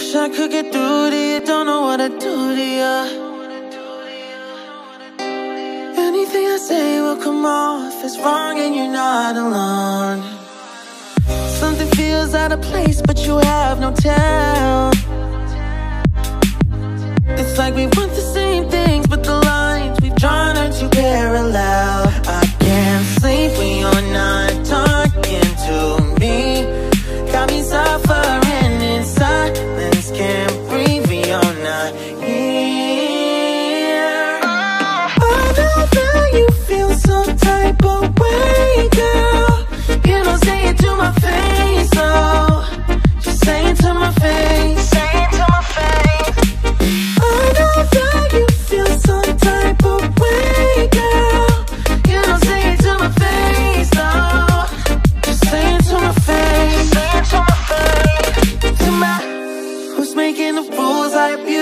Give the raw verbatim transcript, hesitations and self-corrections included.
Wish I could get through to you, don't know what to do to you. Anything I say will come off as wrong and you're not alone. Something feels out of place but you have no tell. It's like we want the same things but the lines we've drawn are too parallel. I can't sleep when you're not talking to me. Got me suffering in silence, can't breathe when you're not here. I know that you feel some type of way, girl. You don't say it to my face, oh. Just say it to my face, say it to my face. I know that you feel some type of way, girl. You don't say it to my face, oh. Just say it to my face, say it to my face. To my, who's making the rules I abuse?